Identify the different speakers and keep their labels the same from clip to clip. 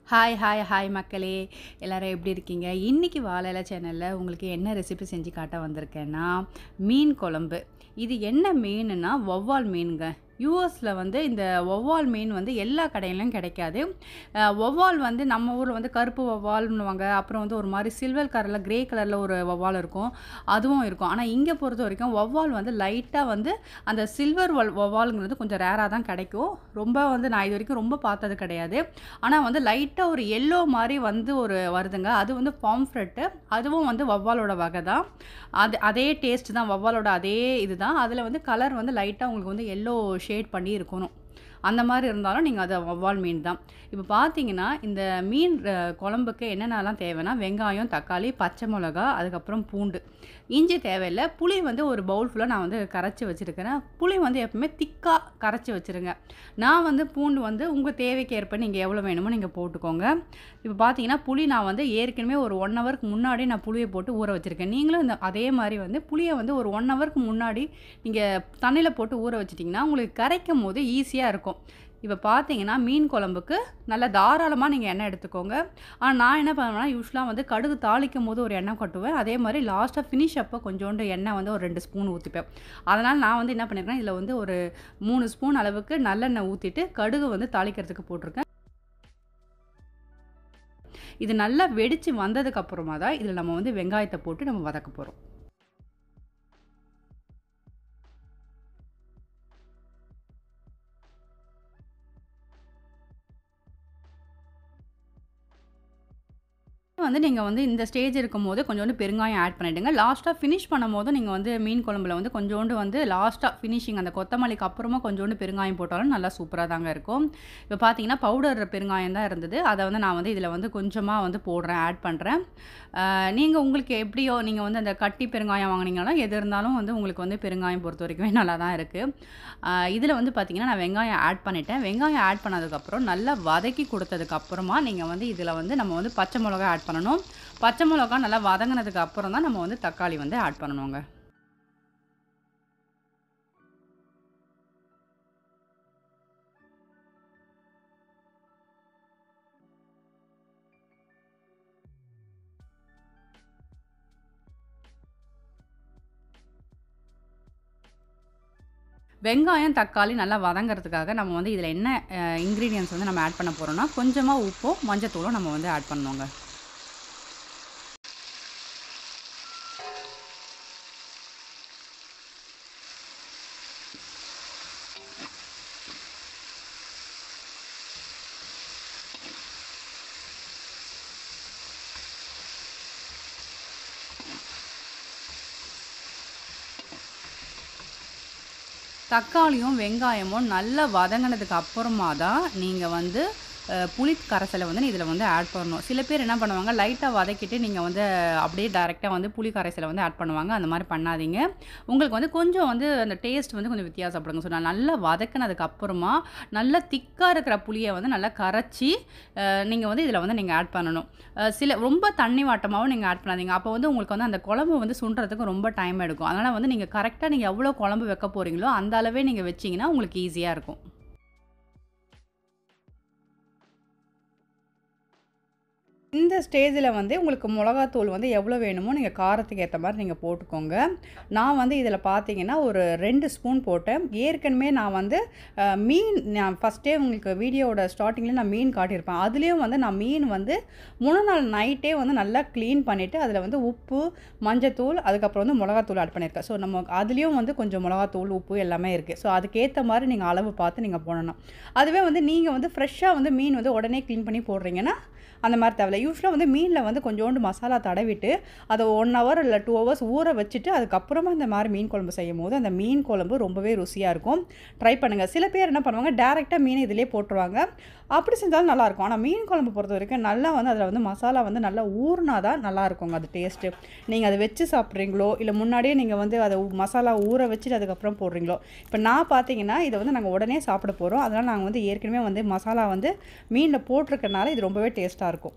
Speaker 1: Hi மக்களே! எல்லாரும் எப்படி இருக்கீங்க? இன்னைக்கு வாழயில சேனல்ல உங்களுக்கு என்ன ரெசிபி செஞ்சு காட்ட வந்திருக்கேன்னா, மீன் குழம்பு. இது என்ன மீனுன்னா, வௌவால் மீனுங்க. யுஎஸ்ல வந்து இந்த வௌவால் மீன் வந்து எல்லா கடையிலும் கிடைக்காது. வௌவால் வந்து நம்ம ஊர்ல வந்து கருப்பு வௌவால்ன்னுவாங்க. அப்புறம் வந்து ஒரு மாரி சில்வர் கலர்ல, கிரே கலர்ல ஒரு வௌவால் இருக்கும். அதுவும் இருக்கும். ஆனா இங்க பொறுத்தவரைக்கும் வௌவால் வந்து லைட்டா வந்து அந்த சில்வர் வௌவால்ங்கிறது கொஞ்சம் ரேரா தான் கிடைக்கும். ரொம்ப வந்து நான் இதுவரைக்கும் ரொம்ப பார்த்தது கிடையாது. ஆனா வந்து லைட்டா ஒரு எல்லோ மாரி வந்து ஒரு வருதுங்க. அது வந்து பாம்ஃப்ரெட்டு. அதுவும் வந்து வௌவாலோட வகை தான். அதே டேஸ்ட் தான். வௌவாலோட அதே இதுதான். அதில வந்து கலர் வந்து லைட்டா உங்களுக்கு வந்து எல்லோ ஷேட் பண்ணி இருக்கணும். அந்த மாரி இருந்தாலும் நீங்க அது வௌவால் மீன் தான். இப்ப பார்த்தீங்கன்னா, இந்த மீன் குழம்புக்கு என்னென்னலாம் தேவைன்னா, வெங்காயம், தக்காளி, பச்சை மிளகா, அதுக்கப்புறம் பூண்டு. இஞ்சி தேவையில்ல. புளி வந்து ஒரு பவுல் ஃபுல்லா நான் வந்து கரைச்சு வச்சிருக்கிறேன். புளி வந்து எப்பவுமே திக்கா கரைச்சு வச்சுருங்க. நான் வந்து பூண்டு வந்து உங்க தேவைக்கு ஏற்ப நீங்க எவ்வளோ வேணுமோ நீங்க போட்டுக்கோங்க. இப்ப பார்த்தீங்கன்னா, புளி நான் வந்து ஏற்கனவே ஒரு 1 ஹவருக்கு முன்னாடியே நான் புளிய போட்டு ஊற வச்சிருக்கேன். நீங்களும் அதே மாரி வந்து புளிய வந்து ஒரு 1 ஹவருக்கு முன்னாடி நீங்க தண்ணீல போட்டு ஊற வச்சுட்டீங்கன்னா, உங்களுக்கு கரைக்கும்போது ஈஸியா இருக்கும். இப்ப பார்த்தீங்கன்னா, மீன் குழம்புக்கு நல்லா தாராளமா நீங்க எண்ணெய் எடுத்துக்கோங்க. ஆனா நான் என்ன பண்ணுவேன்னா, யூசுவலா வந்து கடுகு தாளிக்கும்போது ஒரு எண்ணெய் கொட்டுவேன். அதே மாரி லாஸ்ட்டா ஃபினிஷ் அப்ப கொஞ்சோண்டு எண்ணெய் வந்து ஒரு 2 ஸ்பூன் ஊத்திப்பேன். அதனால நான் வந்து என்ன பண்ணியிருக்கேன், இதில வந்து ஒரு 3 ஸ்பூன் அளவுக்கு நல்லெண்ணெய் ஊத்திட்டு, கடுகு வந்து தாளிக்கிறதுக்கு போட்டிருக்கேன். இது நல்லா வெடிச்சு வந்ததுக்கு அப்புறமா தான், இதில நம்ம வந்து வெங்காயத்த போட்டு நம்ம வதக்க போறோம். வந்து நீங்க வந்து இந்த ஸ்டேஜ் இருக்கும்போது கொஞ்சோண்டு பெருங்காயம் ஆட் பண்ணிடுங்க. லாஸ்ட்டா ஃபினிஷ் பண்ணும்போது நீங்க வந்து மீன் குழம்புல வந்து கொஞ்சோண்டு வந்து லாஸ்ட்டா ஃபினிஷிங் அந்த கொத்தமல்லிக்கு அப்புறமா கொஞ்சோண்டு பெருங்காயம் போட்டாலும் நல்லா சூப்பரா தாங்க இருக்கும். இப்ப பார்த்தீங்கன்னா, பவுடர் பெருங்காயம் தான் இருந்தது. அத வந்து நான் வந்து இதில வந்து கொஞ்சமா வந்து போடுறேன், ஆட் பண்றேன். நீங்க உங்களுக்கு எப்படியோ நீங்க வந்து அந்த கட்டி பெருங்காயம் வாங்குனீங்கன்னா, எது இருந்தாலும் வந்து உங்களுக்கு வந்து பெருங்காயம் பொறுத்தவரைக்குமே நல்லா தான் இருக்கு. இதில வந்து பார்த்தீங்கன்னா, நான் வெங்காயம் ஆட் பண்ணிட்டேன். வெங்காயம் ஆட் பண்ணதுக்கப்புறம் நல்லா வதக்கி குடுத்ததுக்கு அப்புறமா, நீங்க வந்து இதில வந்து நம்ம வந்து பச்சை மிளகா ஆட் பண்ணணும். பச்சை மிளகா நல்லா வதங்குனதுக்கு அப்புறம் தான் நம்ம வந்து தக்காளி வந்து ஆட் பண்ணணுங்க. வெங்காயம், தக்காளி நல்லா வதங்குறதுக்காக நம்ம வந்து இதில என்ன இன்கிரீடியன்ட்ஸ் வந்து நம்ம ஆட் பண்ண போறோம்னா, கொஞ்சமா உப்பும், மஞ்சத்தூளும் நம்ம வந்து ஆட் பண்ணணுங்க. தக்காளியும், வெங்காயமும் நல்லா வதங்குனதுக்கு அப்புறமா தான் நீங்க வந்து புளி கரைசல வந்து இதில வந்து ஆட் பண்ணணும். சில பேர் என்ன பண்ணுவாங்க, லைட்டா வதக்கிட்டு நீங்க வந்து அப்படியே டைரக்ட்டா வந்து புளி கரைசல வந்து ஆட் பண்ணுவாங்க. அந்த மாரி பண்ணாதீங்க. உங்களுக்கு வந்து கொஞ்சம் வந்து அந்த டேஸ்ட் வந்து கொஞ்சம் வித்தியாசப்படுங்க. ஸோ நான் நல்லா வதக்குனதுக்கு அப்புறமா, நல்லா திக்கா இருக்கிற புளிய வந்து நல்லா கரைச்சி, நீங்க வந்து இதில வந்து நீங்க ஆட் பண்ணணும். சில ரொம்ப தண்ணி வாட்டமாவும் நீங்க ஆட் பண்ணாதீங்க. அப்போ வந்து உங்களுக்கு வந்து அந்த குழம்பு வந்து சுண்டுறதுக்கு ரொம்ப டைம் எடுக்கும். அதனால வந்து நீங்க கரெக்ட்டா நீங்க எவ்வளோ குழம்பு வைக்க போறீங்களோ, அந்த அளவே நீங்க வச்சீங்கன்னா, உங்களுக்கு ஈஸியா இருக்கும். இந்த ஸ்டேஜில வந்து உங்களுக்கு மிளகாத்தூள் வந்து எவ்வளோ வேணுமோ நீங்க காரத்துக்கு ஏத்த மாரி நீங்க போட்டுக்கோங்க. நான் வந்து இதில பார்த்தீங்கன்னா, ஒரு 2 ஸ்பூன் போட்டேன். ஏற்கனவே நான் வந்து நான் ஃபர்ஸ்ட்டே உங்களுக்கு வீடியோவோட ஸ்டார்ட்டிங்ல நான் மீன் காட்டியிருப்பேன். அதுலயும் வந்து நான் மீன் வந்து முன்ன நாள் நைட்டே வந்து நல்லா கிளீன் பண்ணிட்டு, அதில வந்து உப்பு, மஞ்சத்தூள், அதுக்கப்புறம் வந்து மிளகாத்தூள் ஆட் பண்ணியிருக்கேன். ஸோ நம்ம அதுலயும் வந்து கொஞ்சம் மிளகாத்தூள், உப்பு எல்லாமே இருக்கு. ஸோ அதுக்கேத்த மாரி நீங்க அளவு பார்த்து நீங்க போடணும். அதுவே வந்து நீங்க வந்து ஃப்ரெஷ்ஷா வந்து மீன் வந்து உடனே கிளீன் பண்ணி போடுறீங்கன்னா, அந்த மாரி தேவையில்ல. யூசுவலா வந்து மீன்ல வந்து கொஞ்சோண்டு மசாலா தடவிட்டு, அத 1 ஹவர் இல்ல 2 ஹவர்ஸ் ஊற வச்சுட்டு, அதுக்கப்புறமா இந்த மாரி மீன் குழம்பு செய்யும்போது, அந்த மீன் குழம்பு ரொம்பவே ருசியா இருக்கும். ட்ரை பண்ணுங்க. சில பேர் என்ன பண்ணுவாங்க, டைரக்ட்டா மீன இதிலேயே போட்டுருவாங்க. அப்படி செஞ்சாலும் நல்லாயிருக்கும். ஆனா மீன் குழம்பு பொறுத்தவரைக்கும் நல்லா வந்து அதில வந்து மசாலா வந்து நல்லா ஊறுனா தான் நல்லாயிருக்குங்க அது டேஸ்ட்டு. நீங்க அத வச்சு சாப்பிட்றீங்களோ, இல்ல முன்னாடியே நீங்க வந்து அத மசாலா ஊற வச்சுட்டு அதுக்கப்புறம் போடுறீங்களோ, இப்ப நான் பார்த்தீங்கன்னா, இத வந்து நாங்க உடனே சாப்பிட போறோம். அதனால நாங்க வந்து ஏற்கனவே வந்து மசாலா வந்து மீன்ல போட்டிருக்கனால இது ரொம்பவே டேஸ்ட்டா இருக்கும்.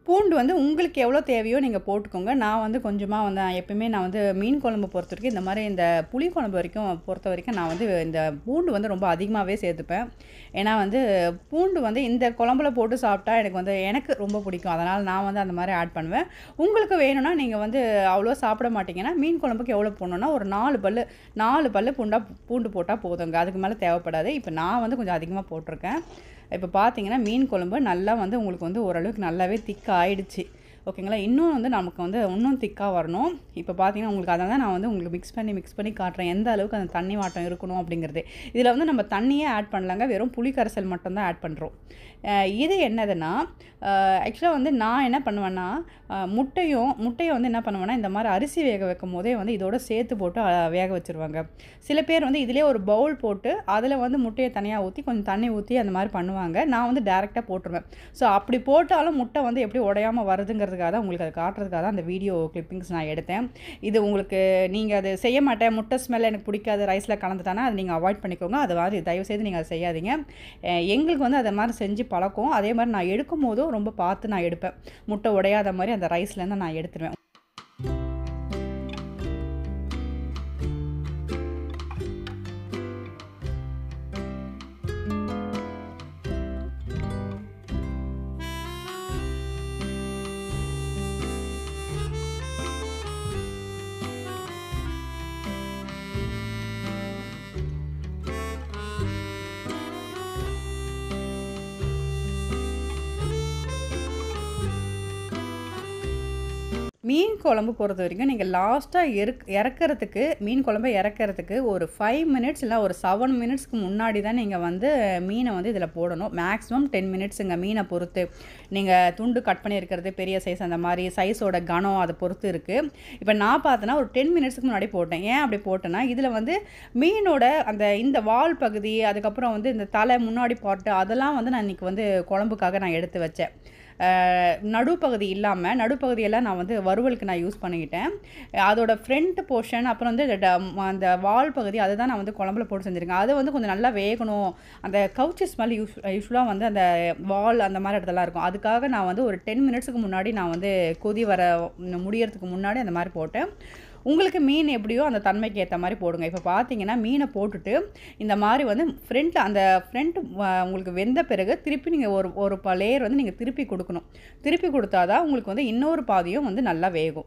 Speaker 1: பூண்டு வந்து உங்களுக்கு எவ்வளோ தேவையோ நீங்கள் போட்டுக்கோங்க. நான் வந்து கொஞ்சமாக வந்து எப்பயுமே நான் வந்து மீன் குழம்பு பொறுத்த வரைக்கும் இந்த மாதிரி இந்த புளி குழம்பு பொறுத்த வரைக்கும் நான் வந்து இந்த பூண்டு வந்து ரொம்ப அதிகமாகவே சேர்த்துப்பேன். ஏன்னா வந்து பூண்டு வந்து இந்த குழம்புல போட்டு சாப்பிட்டா எனக்கு ரொம்ப பிடிக்கும். அதனால் நான் வந்து அந்த மாதிரி ஆட் பண்ணுவேன். உங்களுக்கு வேணும்னா நீங்கள் வந்து அவ்வளோ சாப்பிட மாட்டீங்கன்னா மீன் குழம்புக்கு எவ்வளோ போடணும்னா ஒரு 4 பல்லு பூண்டு போட்டால் போதுங்க. அதுக்கு மேலே தேவைப்படாது. இப்போ நான் வந்து கொஞ்சம் அதிகமாக போட்டிருக்கேன். இப்போ பார்த்தீங்கன்னா மீன் குழம்பு நல்லா வந்து உங்களுக்கு வந்து ஓரளவுக்கு நல்லாவே திக் ஆயிடுச்சு. ஓகேங்களா? இன்னும் வந்து நமக்கு வந்து இன்னும் திக்காக வரணும். இப்போ பார்த்தீங்கன்னா உங்களுக்கு அதனால தான் நான் வந்து உங்களுக்கு மிக்ஸ் பண்ணி காட்டுறேன். எந்த அளவுக்கு அந்த தண்ணி வாட்டம் இருக்கணும் அப்படிங்கிறது. இதில் வந்து நம்ம தண்ணியே ஆட் பண்ணலாங்க. வெறும் புளி கரைசல் மட்டும் தான் ஆட் பண்ணுறோம். இது என்னதுன்னா ஆக்சுவலாக வந்து நான் என்ன பண்ணுவேன்னா முட்டையை வந்து என்ன பண்ணுவேன்னா இந்த மாதிரி அரிசி வேக வைக்கும் போதே வந்து இதோட சேர்த்து போட்டு வேக வச்சுருவாங்க. சில பேர் வந்து இதிலே ஒரு பவுல் போட்டு அதில் வந்து முட்டையை தனியாக ஊற்றி கொஞ்சம் தண்ணி ஊற்றி அந்த மாதிரி பண்ணுவாங்க. நான் வந்து டேரெக்டாக போட்டுருவேன். ஸோ அப்படி போட்டாலும் முட்டை வந்து எப்படி உடையாமல் வருதுங்கிறதுக்காக தான் உங்களுக்கு அதை காட்டுறதுக்காக தான் அந்த வீடியோ கிளிப்பிங்ஸ் நான் எடுத்தேன். இது உங்களுக்கு நீங்கள் அது செய்ய மாட்டேன், முட்டை ஸ்மெல் எனக்கு பிடிக்காது, ரைஸில் கலந்துட்டானா அதை நீங்கள் அவாய்ட் பண்ணிக்கோங்க. அது மாதிரி தயவுசெய்து நீங்கள் அதை செய்யாதீங்க. எங்களுக்கு வந்து அதை மாதிரி செஞ்சு பழக்கம். அதே மாதிரி நான் எடுக்கும் போதும் ரொம்ப பார்த்து நான் எடுப்பேன். முட்டை உடையாத மாதிரி அந்த ரைஸ்லேருந்து நான் எடுத்துருவேன். மீன் குழம்பு பொறுத்த வரைக்கும் நீங்கள் லாஸ்ட்டாக மீன் குழம்பை இறக்கிறதுக்கு ஒரு 5 மினிட்ஸ் இல்லை ஒரு 7 மினிட்ஸ்க்கு முன்னாடி தான் நீங்கள் வந்து மீனை வந்து இதில் போடணும். மேக்ஸிமம் 10 மினிட்ஸுங்க. மீனை பொறுத்து நீங்கள் துண்டு கட் பண்ணியிருக்கிறது பெரிய சைஸ் அந்த மாதிரி சைஸோட கனம் அதை பொறுத்து இருக்குது. இப்போ நான் பார்த்தேன்னா ஒரு 10 மினிட்ஸுக்கு முன்னாடி போட்டேன். ஏன் அப்படி போட்டேன்னா இதில் வந்து மீனோட இந்த வால் பகுதி, அதுக்கப்புறம் வந்து இந்த தலை முன்னாடி பாட்டு அதெல்லாம் வந்து நான் இன்றைக்கி வந்து குழம்புக்காக நான் எடுத்து வச்சேன். நடுப்பகுதியெல்லாம் நான் வந்து வறுவலுக்கு நான் யூஸ் பண்ணிக்கிட்டேன். அதோட ஃப்ரண்ட் போர்ஷன் அப்புறம் வந்து அந்த வால் பகுதி அதை தான் நான் வந்து குழம்புல போட்டு செஞ்சுருக்கேன். அது வந்து கொஞ்சம் நல்லா வேகணும். அந்த கவுச்சி ஸ்மெல் யூஸ்வலாக வந்து அந்த வால் அந்த மாதிரி இடத்துலாம் இருக்கும். அதுக்காக நான் வந்து ஒரு 10 மினிட்ஸுக்கு முன்னாடி நான் வந்து கொதி முடியறதுக்கு முன்னாடி அந்த மாதிரி போட்டேன். உங்களுக்கு மீன் எப்படியோ அந்த தன்மைக்கு ஏற்ற மாதிரி போடுங்க. இப்போ பார்த்தீங்கன்னா மீனை போட்டுட்டு இந்த மாதிரி வந்து ஃப்ரண்ட் உங்களுக்கு வெந்த பிறகு திருப்பி நீங்கள் ஒரு லேயர் வந்து நீங்கள் திருப்பி கொடுக்கணும். திருப்பி கொடுத்தா தான் உங்களுக்கு வந்து இன்னொரு பாதியும் வந்து நல்லா வேகும்.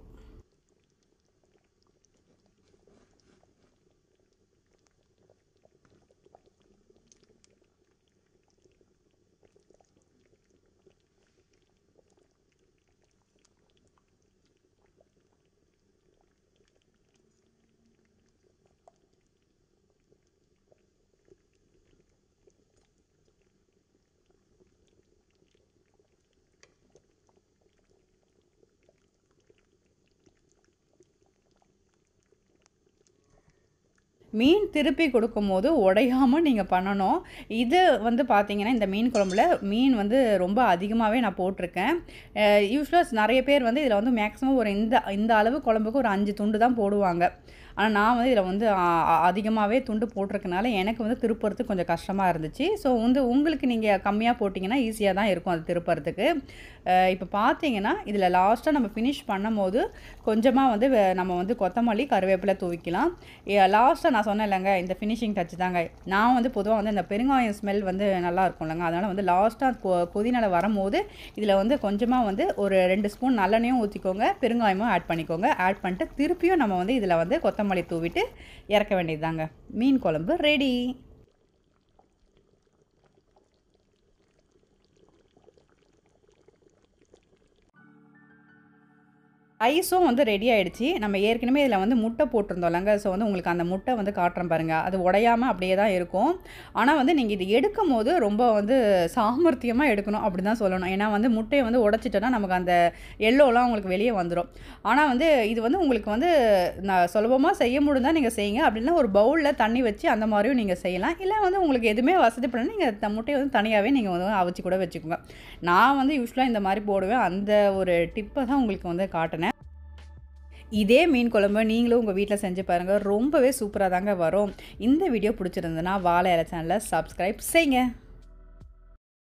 Speaker 1: மீன் திருப்பி கொடுக்கும்போது உடையாமல் நீங்கள் பண்ணணும். இது வந்து பார்த்தீங்கன்னா இந்த மீன் குழம்புல மீன் வந்து ரொம்ப அதிகமாகவே நான் போட்டிருக்கேன். யூஸ்வலாக நிறைய பேர் வந்து இதில் வந்து மேக்ஸிமம் ஒரு இந்த அளவு குழம்புக்கு ஒரு 5 துண்டு தான் போடுவாங்க. ஆனால் நான் வந்து இதில் வந்து அதிகமாகவே துண்டு போட்டிருக்கனால எனக்கு வந்து திருப்புறதுக்கு கொஞ்சம் கஷ்டமாக இருந்துச்சு. ஸோ வந்து உங்களுக்கு நீங்கள் கம்மியாக போட்டிங்கன்னா ஈஸியாக தான் இருக்கும் அது திருப்புறதுக்கு. இப்போ பார்த்தீங்கன்னா இதில் லாஸ்ட்டாக நம்ம ஃபினிஷ் பண்ணும்போது கொஞ்சமாக வந்து நம்ம வந்து கொத்தமல்லி கருவேப்பிலை தூவிக்கலாம். லாஸ்ட்டாக நான் சொன்னேன் இல்லைங்க இந்த ஃபினிஷிங் டச் தாங்க. நான் வந்து பொதுவாக வந்து இந்த பெருங்காயம் ஸ்மெல் வந்து நல்லா இருக்கும் இல்லைங்க. அதனால் வந்து லாஸ்ட்டாக கொதிநிலை வரும்போது இதில் வந்து கொஞ்சமாக வந்து ஒரு 2 ஸ்பூன் நல்லெண்ணையும் ஊற்றிக்கோங்க, பெருங்காயமும் ஆட் பண்ணிக்கோங்க. ஆட் பண்ணிட்டு திருப்பியும் நம்ம வந்து இதில் வந்து கொத்தமல்லி தூவிட்டு இறக்க வேண்டியது தாங்க. மீன் குழம்பு ரெடி. ரைஸும் வந்து ரெடி ஆகிடுச்சு. நம்ம ஏற்கனவே இதில் வந்து முட்டை போட்டிருந்தோம்லங்க. ஸோ வந்து உங்களுக்கு அந்த முட்டை வந்து காட்டுறேன் பாருங்கள். அது உடையாமல் அப்படியே தான் இருக்கும். ஆனால் வந்து நீங்கள் இது எடுக்கும் போது ரொம்ப வந்து சாமர்த்தியமாக எடுக்கணும் அப்படி தான் சொல்லணும். ஏன்னா வந்து முட்டையை வந்து உடைச்சிட்டோன்னா நமக்கு அந்த எல்லோலாம் உங்களுக்கு வெளியே வந்துடும். ஆனால் வந்து இது வந்து உங்களுக்கு வந்து நான் சுலபமாக செய்ய முடிந்தால் நீங்கள் செய்யுங்க. அப்படின்னா ஒரு பவுலில் தண்ணி வச்சு அந்த மாதிரியும் நீங்கள் செய்யலாம். இல்லை வந்து உங்களுக்கு எதுவுமே வசதி பண்ணணும் நீங்கள் முட்டையை வந்து தனியாகவே நீங்கள் வந்து அவிச்சு கூட வச்சுக்கோங்க. நான் வந்து யூஸ்வலாக இந்த மாதிரி போடுவேன். அந்த ஒரு டிப்பை தான் உங்களுக்கு வந்து காட்டினேன். இதே மீன் குழம்பு நீங்களும் உங்கள் வீட்டில் செஞ்சு பாருங்கள். ரொம்பவே சூப்பராக தாங்க வரும். இந்த வீடியோ பிடிச்சிருந்ததுன்னா வாழை இலை சேனலை சப்ஸ்கிரைப் செய்யுங்க.